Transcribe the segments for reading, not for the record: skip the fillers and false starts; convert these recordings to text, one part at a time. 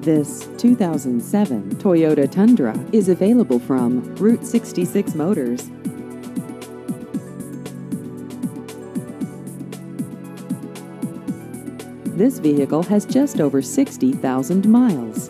This 2007 Toyota Tundra is available from Route 66 Motors. This vehicle has just over 60,000 miles.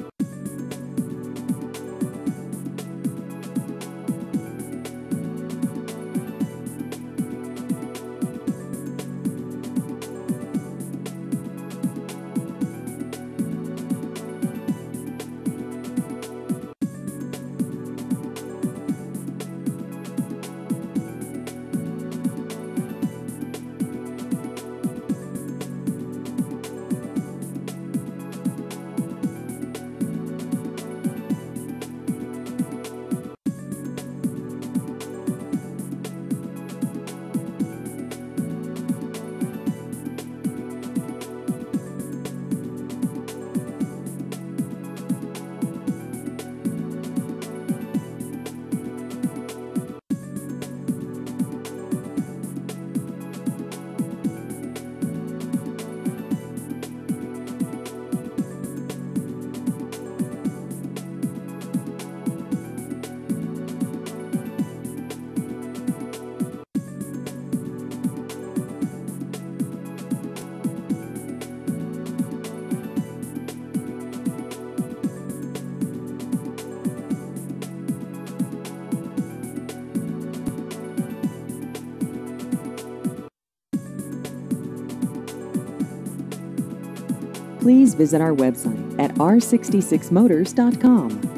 Please visit our website at r66motors.com.